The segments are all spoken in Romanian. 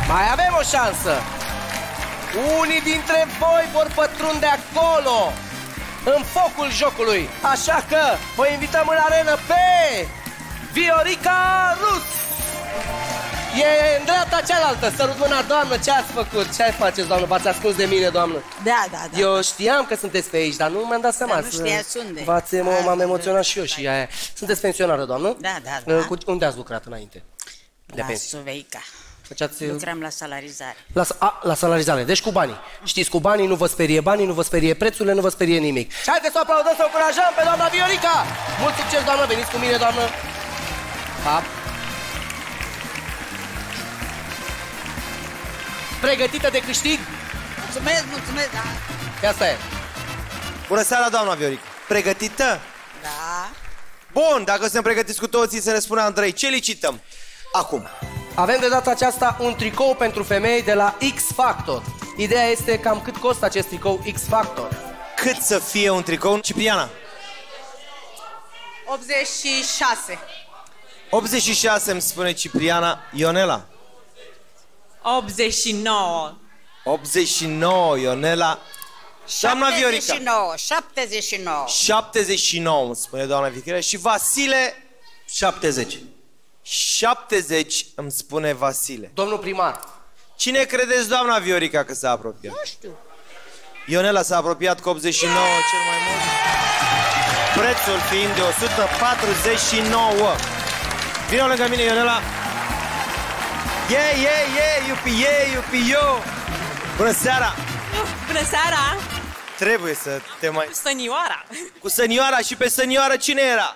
Mai avem o șansă. Unii dintre voi vor pătrunde acolo, în focul jocului. Așa că vă invităm în arenă pe Viorica Rus. E în dreapta cealaltă. Sărut mâna, doamnă, ce ați făcut? Ce faceți, doamnă? V-ați ascuns de mine, doamnă? Da. Eu știam că sunteți pe aici, dar nu mi-am dat seama. Dar nu știați unde. M-am emoționat și eu și aia. Sunteți pensionară, doamnă? Da. Unde ați lucrat înainte? La Suveica. Lucram la salarizare. La salarizare, deci cu banii. Știți, cu banii nu vă sperie banii, nu vă sperie prețurile, nu vă sperie nimic. Și haideți să o aplaudăm, să o încurajăm pe doamna Viorica! Mult succes, doamnă, veniți cu mine, doamnă. Pap. Pregătită de câștig? Mulțumesc, da. Asta e. Bună seara, doamna Viorica. Pregătită? Da. Bun, dacă suntem pregătiți cu toții, să ne spună Andrei, ce licităm acum? Avem de data aceasta un tricou pentru femei de la X Factor. Ideea este cam cât costă acest tricou X Factor. Cât să fie un tricou, Cipriana? 86. 86 îmi spune Cipriana. Ionela? 89. 89, Ionela. Doamna Viorica? 79. 79, îmi spune doamna Viorica. Și Vasile? 70. 70 îmi spune Vasile. Domnul primar. Cine credeți, doamna Viorica, că s-a apropiat? Nu știu. Ionela s-a apropiat cu 89 cel mai mult, prețul fiind de 149. Vino lângă mine, Ionela. Yupi, yo. Bună seara. Bună seara. Trebuie să te mai... Sănioara. Cu sănioara. Și pe sănioară cine era?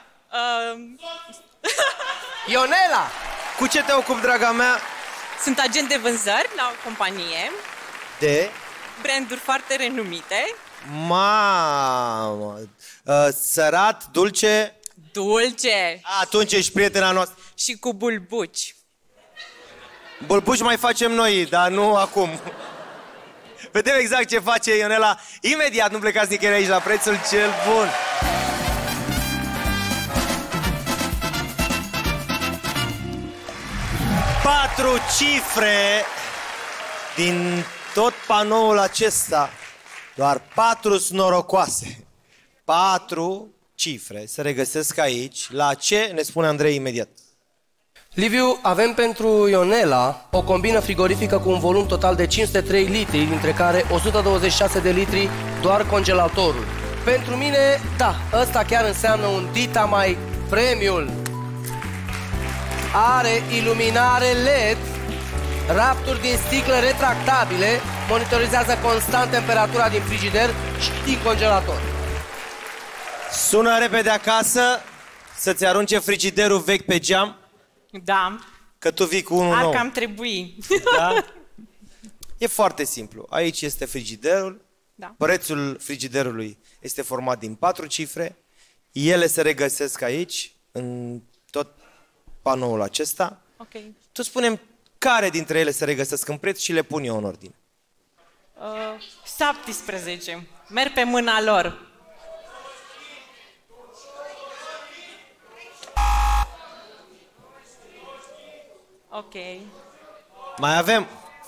Ionela. Cu ce te ocupi, draga mea? Sunt agent de vânzări la o companie. De? Branduri foarte renumite. Mamă. Sărat, dulce? Dulce. Atunci ești prietena noastră. Și cu bulbuci. Bulbuci mai facem noi, dar nu acum. Vedem exact ce face Ionela. Imediat, nu plecați nicăieri aici, la prețul cel bun. Patru cifre din tot panoul acesta. Doar 4 sunt norocoase. 4 cifre se regăsesc aici. La ce ne spune Andrei imediat. Liviu, avem pentru Ionela o combină frigorifică cu un volum total de 503 litri, dintre care 126 de litri doar congelatorul. Pentru mine, da, ăsta chiar înseamnă un Dita mai premium. Are iluminare LED, rapturi din sticlă retractabile, monitorizează constant temperatura din frigider și din congelator. Sună repede acasă să-ți arunce frigiderul vechi pe geam. Da. Că tu vii cu unul nou. Ar cam trebui. Da? E foarte simplu. Aici este frigiderul. Da. Prețul frigiderului este format din 4 cifre. Ele se regăsesc aici, în tot panoul acesta. Ok. Tu spune-mi care dintre ele se regăsesc în preț și le pun eu în ordine. 17. Merg pe mâna lor. Ok. Mai avem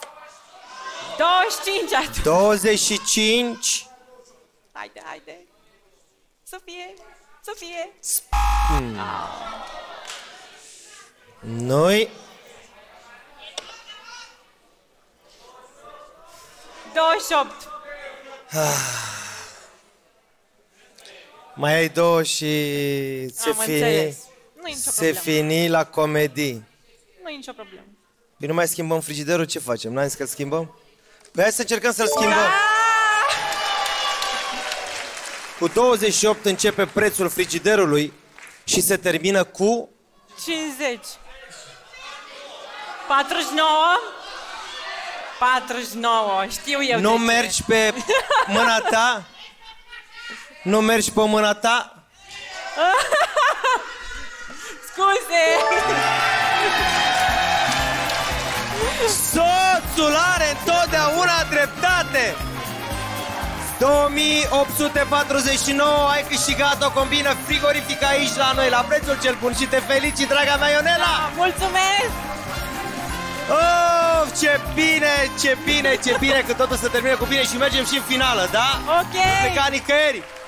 25 atunci. 25. Haide. Să fie. Noi 28. Mai ai 2 și se fini la comedii. Nu e nicio problemă. Păi nu mai schimbăm frigiderul, ce facem? N-ai zis că-l schimbăm? Păi hai să încercăm să-l schimbăm. Cu 28 începe prețul frigiderului și se termină cu 50. 49. 49. Știu eu. Nu mergi pe mâna ta? Nu mergi pe mâna ta? Scuze. Soțul are întotdeauna dreptate. 2849, ai câștigat o combină frigorifică aici la noi, la prețul cel bun și te felicit, draga mea Ionela! Mulțumesc! Oh, ce bine că totul se termină cu bine și mergem și în finală, da? Ok. Pleca nicăieri.